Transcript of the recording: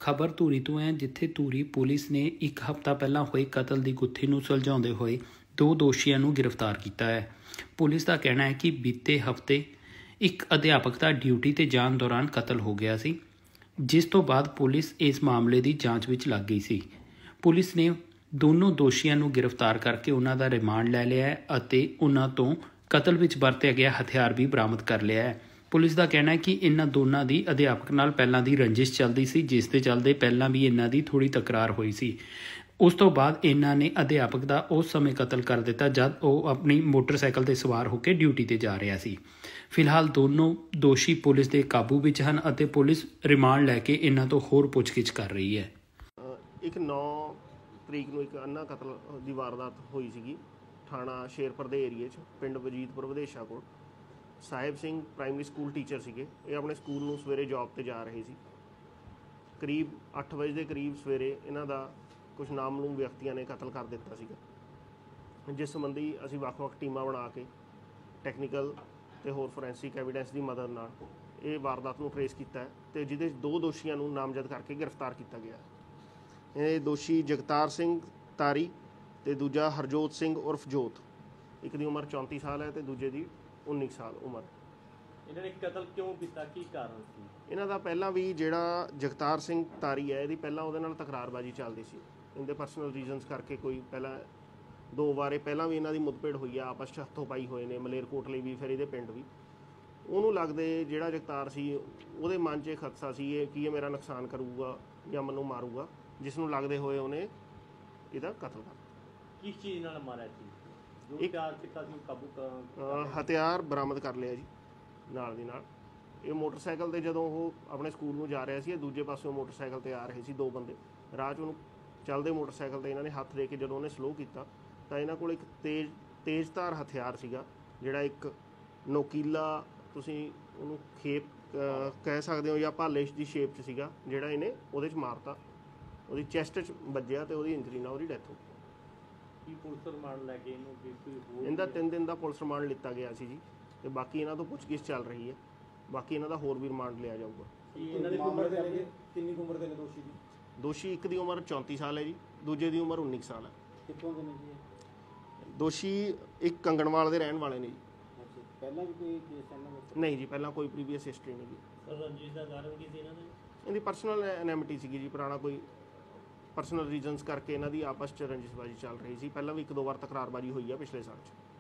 ਖਬਰ ਧੂਰੀ ਤੋਂ ਹੈ, ਜਿੱਥੇ ਧੂਰੀ ਪੁਲਿਸ ਨੇ ਇੱਕ ਹਫ਼ਤਾ ਪਹਿਲਾਂ ਹੋਏ ਕਤਲ ਦੀ ਗੁੱਥੀ ਨੂੰ ਸੁਲਝਾਉਂਦੇ ਹੋਏ 2 ਦੋਸ਼ੀਆਂ ਨੂੰ ਗ੍ਰਿਫਤਾਰ ਕੀਤਾ ਹੈ। ਪੁਲਿਸ ਦਾ ਕਹਿਣਾ ਹੈ ਕਿ ਬੀਤੇ ਹਫ਼ਤੇ ਇੱਕ ਅਧਿਆਪਕ ਦਾ ਡਿਊਟੀ ਤੇ ਜਾਣ ਦੌਰਾਨ ਕਤਲ ਹੋ ਗਿਆ ਸੀ, ਜਿਸ ਤੋਂ ਬਾਅਦ ਪੁਲਿਸ ਇਸ ਮਾਮਲੇ ਦੀ ਜਾਂਚ ਵਿੱਚ ਲੱਗ ਗਈ ਸੀ। ਪੁਲਿਸ ਨੇ ਦੋਨੋਂ ਦੋਸ਼ੀਆਂ ਨੂੰ ਗ੍ਰਿਫਤਾਰ ਕਰਕੇ ਉਹਨਾਂ ਦਾ ਰਿਮਾਂਡ ਲੈ ਲਿਆ ਹੈ ਅਤੇ ਉਹਨਾਂ ਤੋਂ ਕਤਲ ਵਿੱਚ ਵਰਤਿਆ ਗਿਆ ਹਥਿਆਰ ਵੀ ਬਰਾਮਦ ਕਰ ਲਿਆ ਹੈ। ਪੁਲਿਸ ਦਾ ਕਹਿਣਾ ਹੈ ਕਿ ਇਹਨਾਂ ਦੋਨਾਂ ਦੀ ਅਧਿਆਪਕ ਨਾਲ ਪਹਿਲਾਂ ਦੀ ਰੰਜਿਸ਼ ਚੱਲਦੀ ਸੀ, ਜਿਸ ਦੇ ਚੱਲਦੇ ਪਹਿਲਾਂ ਵੀ ਇਹਨਾਂ ਦੀ ਥੋੜ੍ਹੀ ਤਕਰਾਰ ਹੋਈ ਸੀ। ਉਸ ਤੋਂ ਬਾਅਦ ਇਹਨਾਂ ਨੇ ਅਧਿਆਪਕ ਦਾ ਉਸ ਸਮੇਂ ਕਤਲ ਕਰ ਦਿੱਤਾ ਜਦ ਉਹ ਆਪਣੀ ਮੋਟਰਸਾਈਕਲ 'ਤੇ ਸਵਾਰ ਹੋ ਕੇ ਡਿਊਟੀ 'ਤੇ ਜਾ ਰਿਹਾ ਸੀ। ਫਿਲਹਾਲ ਦੋਨੋਂ ਦੋਸ਼ੀ ਪੁਲਿਸ ਦੇ ਕਾਬੂ ਵਿੱਚ ਹਨ ਅਤੇ ਪੁਲਿਸ ਰਿਮਾਂਡ ਲੈ ਕੇ ਇਹਨਾਂ ਤੋਂ ਹੋਰ ਪੁੱਛਗਿੱਛ ਕਰ ਰਹੀ ਹੈ। ਇੱਕ 9 ਤਰੀਕ ਨੂੰ ਇੱਕ ਅੰਨਾ ਕਤਲ ਦੀ ਵਾਰਦਾਤ ਹੋਈ ਸੀਗੀ ਥਾਣਾ ਸ਼ੇਰਪੁਰ ਦੇ ਏਰੀਏ 'ਚ, ਪਿੰਡ ਵਜੀਦਪੁਰ ਵਿਦੇਸ਼ਾ ਕੋਲ। Sahib Singh primary school teacher ਸੀਗੇ। ਇਹ ਆਪਣੇ ਸਕੂਲ ਨੂੰ ਸਵੇਰੇ ਜੌਬ 'ਤੇ ਜਾ ਰਹੇ ਸੀ। ਕਰੀਬ 8 ਵਜੇ ਦੇ ਕਰੀਬ ਸਵੇਰੇ ਇਹਨਾਂ ਦਾ ਕੁਝ ਨਾਮਲੂਮ ਵਿਅਕਤੀਆਂ ਨੇ ਕਤਲ ਕਰ ਦਿੱਤਾ ਸੀਗਾ, ਜਿਸ ਸੰਬੰਧੀ ਅਸੀਂ ਵੱਖ-ਵੱਖ ਟੀਮਾਂ ਬਣਾ ਕੇ ਟੈਕਨੀਕਲ ਅਤੇ ਹੋਰ ਫੋਰੈਂਸਿਕ ਐਵੀਡੈਂਸ ਦੀ ਮਦਦ ਨਾਲ ਇਹ ਵਾਰਦਾਤ ਨੂੰ ਟਰੇਸ ਕੀਤਾ ਹੈ ਅਤੇ ਜਿਹਦੇ 'ਚ 2 ਦੋਸ਼ੀਆਂ ਨੂੰ ਨਾਮਜ਼ਦ ਕਰਕੇ ਗ੍ਰਿਫਤਾਰ ਕੀਤਾ ਗਿਆ। ਇਹ ਦੋਸ਼ੀ ਜਗਤਾਰ ਸਿੰਘ ਤਾਰੀ ਅਤੇ ਦੂਜਾ ਹਰਜੋਤ ਸਿੰਘ ਉਰਫ ਜੋਤ। ਇੱਕ ਦੀ ਉਮਰ 34 ਸਾਲ ਹੈ ਅਤੇ ਦੂਜੇ ਦੀ 19 ਸਾਲ ਉਮਰ। ਇਹਨਾਂ ਨੇ ਕਤਲ ਕਿਉਂ ਕੀਤਾ, ਕੀ ਕਾਰਨ ਸੀ? ਇਹਨਾਂ ਦਾ ਪਹਿਲਾਂ ਵੀ ਜਿਹੜਾ ਜਗਤਾਰ ਸਿੰਘ ਤਾਰੀ ਹੈ, ਇਹਦੀ ਪਹਿਲਾਂ ਉਹਦੇ ਨਾਲ ਤਕਰਾਰਬਾਜ਼ੀ ਚੱਲਦੀ ਸੀ। ਇਹਦੇ ਪਰਸਨਲ ਰੀਜ਼ਨਸ ਕਰਕੇ ਕੋਈ ਪਹਿਲਾਂ 2 ਵਾਰੇ ਪਹਿਲਾਂ ਵੀ ਇਹਨਾਂ ਦੀ ਮੁੱਦਭੇੜ ਹੋਈ ਆ, ਆਪਸ 'ਚ ਹੱਥੋਂ ਪਾਈ ਹੋਏ ਨੇ, ਮਲੇਰਕੋਟਲੇ ਵੀ, ਫਿਰ ਇਹਦੇ ਪਿੰਡ ਵੀ। ਉਹਨੂੰ ਲੱਗਦੇ ਜਿਹੜਾ ਜਗਤਾਰ ਸੀ ਉਹਦੇ ਮਨ 'ਚ ਇਹ ਖਦਸ਼ਾ ਸੀ ਕਿ ਇਹ ਮੇਰਾ ਨੁਕਸਾਨ ਕਰੂਗਾ ਜਾਂ ਮੈਨੂੰ ਮਾਰੂਗਾ, ਜਿਸ ਨੂੰ ਲੱਗਦੇ ਹੋਏ ਉਹਨੇ ਇਹਦਾ ਕਤਲ ਕਰ ਦਿੱਤਾ। ਕਿਸ ਚੀਜ਼ ਨਾਲ ਮਾਰਿਆ ਸੀ? ਹਥਿਆਰ ਬਰਾਮਦ ਕਰ ਲਿਆ ਜੀ ਨਾਲ ਦੀ ਨਾਲ। ਇਹ ਮੋਟਰਸਾਈਕਲ 'ਤੇ ਜਦੋਂ ਉਹ ਆਪਣੇ ਸਕੂਲ ਨੂੰ ਜਾ ਰਿਹਾ ਸੀ, ਇਹ ਦੂਜੇ ਪਾਸਿਓਂ ਮੋਟਰਸਾਈਕਲ 'ਤੇ ਆ ਰਹੇ ਸੀ 2 ਬੰਦੇ। ਰਾਹ 'ਚ ਉਹਨੂੰ ਚੱਲਦੇ ਮੋਟਰਸਾਈਕਲ 'ਤੇ ਇਹਨਾਂ ਨੇ ਹੱਥ ਦੇ ਕੇ ਜਦੋਂ ਉਹਨੇ ਸਲੋਅ ਕੀਤਾ ਤਾਂ ਇਹਨਾਂ ਕੋਲ ਇੱਕ ਤੇਜ਼ਧਾਰ ਹਥਿਆਰ ਸੀਗਾ, ਜਿਹੜਾ ਇੱਕ ਨੋਕੀਲਾ, ਤੁਸੀਂ ਉਹਨੂੰ ਖੇਪ ਕਹਿ ਸਕਦੇ ਹੋ ਜਾਂ ਭਾਲੇ ਦੀ ਸ਼ੇਪ 'ਚ ਸੀਗਾ, ਜਿਹੜਾ ਇਹਨੇ ਉਹਦੇ 'ਚ ਮਾਰਤਾ। ਉਹਦੀ ਚੈਸਟ 'ਚ ਵੱਜਿਆ ਅਤੇ ਉਹਦੀ ਇੰਜਰੀ ਨਾਲ ਉਹਦੀ ਡੈਥ ਹੋ ਗਈ। ਕੀ ਪੁਲਿਸ ਰਿਮਾਂਡ ਲੈ ਕੇ ਇਹਦਾ 3 ਦਿਨ ਦਾ ਪੁਲਿਸ ਰਿਮਾਂਡ ਲਿੱਤਾ ਗਿਆ ਸੀ ਜੀ, ਅਤੇ ਬਾਕੀ ਇਹਨਾਂ ਤੋਂ ਪੁੱਛਗਿੱਛ ਚੱਲ ਰਹੀ ਹੈ। ਬਾਕੀ ਇਹਨਾਂ ਦਾ ਹੋਰ ਵੀ ਰਿਮਾਂਡ ਲਿਆ ਜਾਊਗਾ। ਇਹਨਾਂ ਦੀ ਉਮਰ ਕਿੰਨੀ ਉਮਰ ਦੇ ਨੇ ਦੋਸ਼ੀ ਦੀ? ਦੋਸ਼ੀ ਇੱਕ ਦੀ ਉਮਰ 34 ਸਾਲ ਹੈ ਜੀ, ਦੂਜੇ ਦੀ ਉਮਰ 19 ਸਾਲ ਹੈ। ਕਿੱਥੋਂ ਦੇ ਨੇ ਜੀ? ਦੋਸ਼ੀ ਇੱਕ ਕੰਗਣਵਾਲ ਦੇ ਰਹਿਣ ਵਾਲੇ ਨੇ ਜੀ। ਪਹਿਲਾਂ ਵੀ ਕੋਈ ਕੇਸ ਇਹਨਾਂ ਵਿੱਚ? ਨਹੀਂ ਜੀ, ਪਹਿਲਾਂ ਕੋਈ ਪ੍ਰੀਵੀਅਸ ਹਿਸਟਰੀ ਨਹੀਂ ਜੀ। ਸਰ, ਰੰਜਿਸ਼ ਦਾ ਕਾਰਨ ਕੀ ਸੀ ਇਹਨਾਂ ਦੇ? ਇਹਦੀ ਪਰਸਨਲ ਐਨੈਮਿਟੀ ਸੀਗੀ ਜੀ, ਪੁਰਾਣਾ ਕੋਈ ਪਰਸਨਲ ਰੀਜ਼ਨਸ ਕਰਕੇ ਇਹਨਾਂ ਦੀ ਆਪਸ 'ਚ ਰੰਜਿਸ਼ਬਾਜ਼ੀ ਚੱਲ ਰਹੀ ਸੀ। ਪਹਿਲਾਂ ਵੀ 1-2 ਵਾਰ ਤਕਰਾਰਬਾਜ਼ੀ ਹੋਈ ਆ ਪਿਛਲੇ ਸਾਲ 'ਚ।